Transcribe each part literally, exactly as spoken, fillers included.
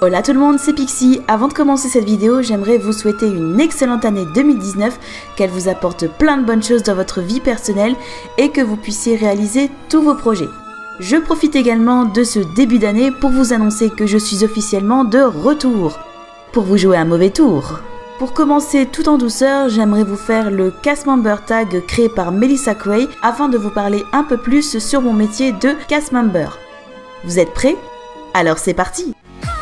Hola tout le monde, c'est Pixie. Avant de commencer cette vidéo, j'aimerais vous souhaiter une excellente année deux mille dix-neuf, qu'elle vous apporte plein de bonnes choses dans votre vie personnelle et que vous puissiez réaliser tous vos projets. Je profite également de ce début d'année pour vous annoncer que je suis officiellement de retour, pour vous jouer un mauvais tour. Pour commencer tout en douceur, j'aimerais vous faire le cast member tag créé par Melissa Cray afin de vous parler un peu plus sur mon métier de cast member. Vous êtes prêts? Alors c'est parti!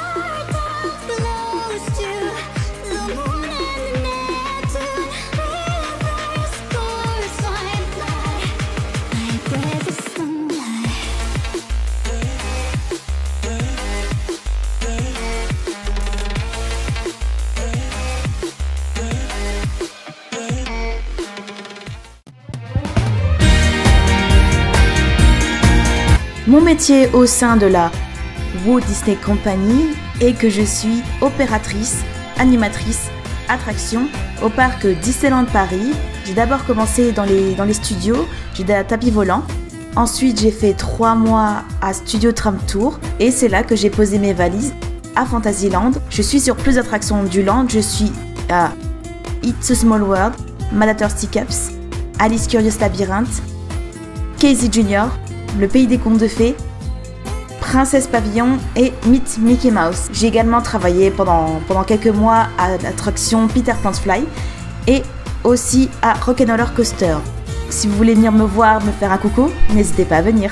Mon métier au sein de la Walt Disney Company est que je suis opératrice, animatrice, attraction au parc Disneyland Paris. J'ai d'abord commencé dans les, dans les studios, j'ai des tapis volants. Ensuite, j'ai fait trois mois à Studio Tram Tour et c'est là que j'ai posé mes valises à Fantasyland. Je suis sur plus d'attractions du land. Je suis à It's a Small World, Malator's Teacups, Alice Curious Labyrinth, Casey Junior, Le Pays des Contes de Fées, Princesse Pavillon et Meet Mickey Mouse. J'ai également travaillé pendant, pendant quelques mois à l'attraction Peter Pan's Fly et aussi à Rock'n'Roller Coaster. Si vous voulez venir me voir, me faire un coucou, n'hésitez pas à venir.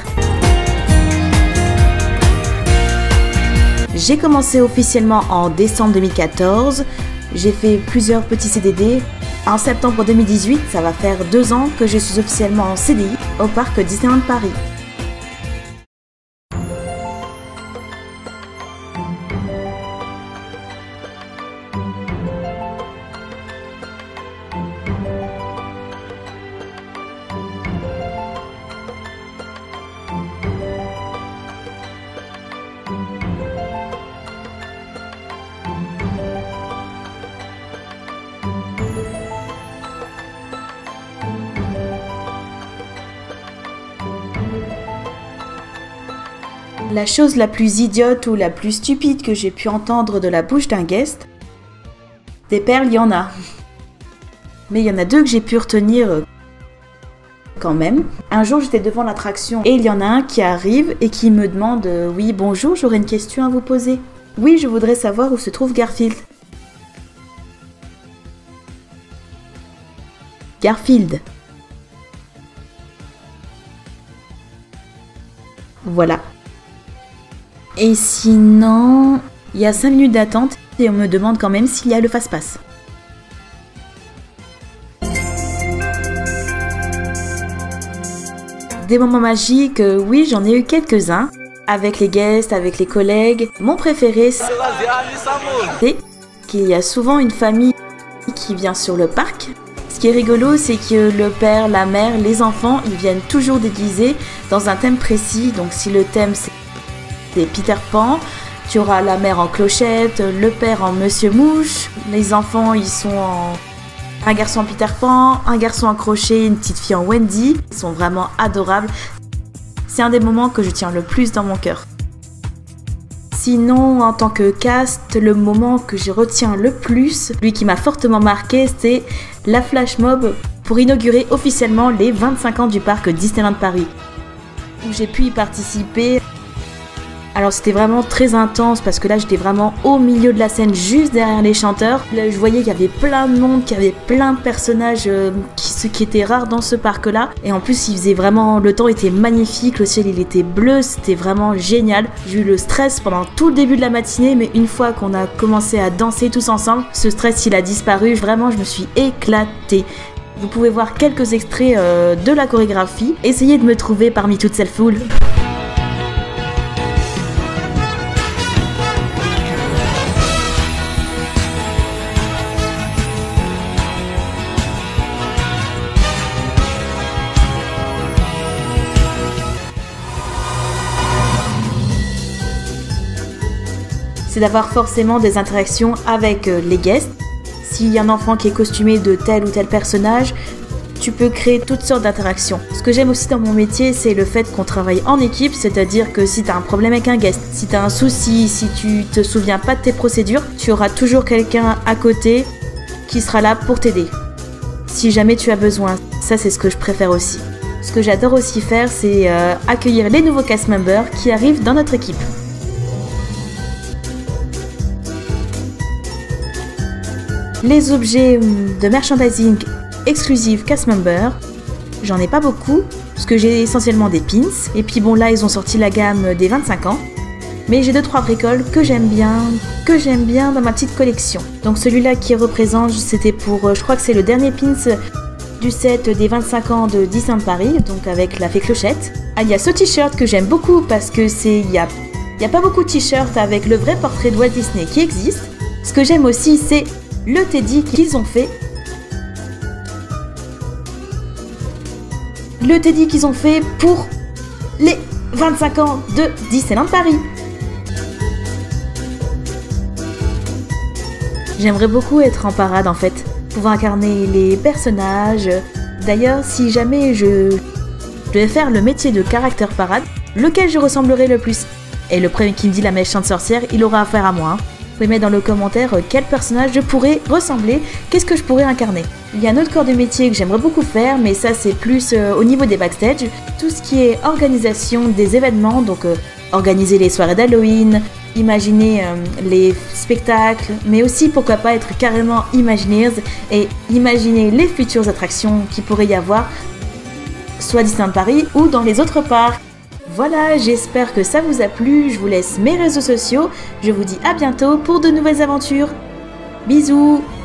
J'ai commencé officiellement en décembre deux mille quatorze. J'ai fait plusieurs petits C D D. En septembre deux mille dix-huit, ça va faire deux ans que je suis officiellement en C D I au parc Disneyland Paris. La chose la plus idiote ou la plus stupide que j'ai pu entendre de la bouche d'un guest, des perles, il y en a. Mais il y en a deux que j'ai pu retenir quand même. Un jour, j'étais devant l'attraction et il y en a un qui arrive et qui me demande euh, « Oui, bonjour, j'aurais une question à vous poser. Oui, je voudrais savoir où se trouve Garfield. » Garfield. Voilà. Et sinon, il y a cinq minutes d'attente et on me demande quand même s'il y a le fast-pass. Des moments magiques, oui, j'en ai eu quelques-uns. Avec les guests, avec les collègues. Mon préféré, c'est qu'il y a souvent une famille qui vient sur le parc. Ce qui est rigolo, c'est que le père, la mère, les enfants, ils viennent toujours déguisés dans un thème précis. Donc si le thème c'est Peter Pan, tu auras la mère en clochette, le père en Monsieur Mouche, les enfants ils sont en un garçon en Peter Pan, un garçon en crochet, une petite fille en Wendy. Ils sont vraiment adorables. C'est un des moments que je tiens le plus dans mon cœur. Sinon, en tant que cast, le moment que je retiens le plus, lui qui m'a fortement marqué, c'est la flash mob pour inaugurer officiellement les vingt-cinq ans du parc Disneyland Paris, où j'ai pu y participer. Alors c'était vraiment très intense parce que là j'étais vraiment au milieu de la scène, juste derrière les chanteurs. Là je voyais qu'il y avait plein de monde, qu'il y avait plein de personnages, euh, qui, ce qui était rare dans ce parc là. Et en plus il faisait vraiment, le temps était magnifique, le ciel il était bleu, c'était vraiment génial. J'ai eu le stress pendant tout le début de la matinée, mais une fois qu'on a commencé à danser tous ensemble, ce stress il a disparu, vraiment je me suis éclatée. Vous pouvez voir quelques extraits euh, de la chorégraphie, essayez de me trouver parmi toute cette foule. C'est d'avoir forcément des interactions avec les guests. S'il y a un enfant qui est costumé de tel ou tel personnage, tu tu peux créer toutes sortes d'interactions. Ce que j'aime aussi dans mon métier, c'est le fait qu'on travaille en équipe, c'est-à-dire que si tu as un problème avec un guest, si tu as un souci, si tu te souviens pas de tes procédures, tu auras toujours quelqu'un à côté qui sera là pour t'aider. Si jamais tu as besoin, ça c'est ce que je préfère aussi. Ce que j'adore aussi faire, c'est euh, accueillir les nouveaux cast members qui arrivent dans notre équipe. Les objets de merchandising exclusifs cast members, j'en ai pas beaucoup, parce que j'ai essentiellement des pins. Et puis bon, là ils ont sorti la gamme des vingt-cinq ans. Mais j'ai deux trois bricoles que j'aime bien, que j'aime bien dans ma petite collection. Donc celui-là qui représente, c'était pour, je crois que c'est le dernier pins du set des vingt-cinq ans de Disneyland Paris, donc avec la fée Clochette. Ah, il y a ce t-shirt que j'aime beaucoup parce que c'est, il y a, il y a pas beaucoup de t-shirts avec le vrai portrait de Walt Disney qui existe. Ce que j'aime aussi, c'est le Teddy qu'ils ont fait. Le Teddy qu'ils ont fait pour les vingt-cinq ans de Disneyland Paris. J'aimerais beaucoup être en parade en fait, pouvoir incarner les personnages. D'ailleurs, si jamais je... je devais faire le métier de caractère parade, lequel je ressemblerais le plus? Et le premier qui me dit la méchante sorcière, il aura affaire à moi. Hein. Vous pouvez mettre dans le commentaire quel personnage je pourrais ressembler, qu'est-ce que je pourrais incarner. Il y a un autre corps de métier que j'aimerais beaucoup faire, mais ça c'est plus euh, au niveau des backstage. Tout ce qui est organisation des événements, donc euh, organiser les soirées d'Halloween, imaginer euh, les spectacles, mais aussi pourquoi pas être carrément Imagineers et imaginer les futures attractions qu'il pourrait y avoir, soit à Disneyland Paris ou dans les autres parcs. Voilà, j'espère que ça vous a plu, je vous laisse mes réseaux sociaux, je vous dis à bientôt pour de nouvelles aventures. Bisous!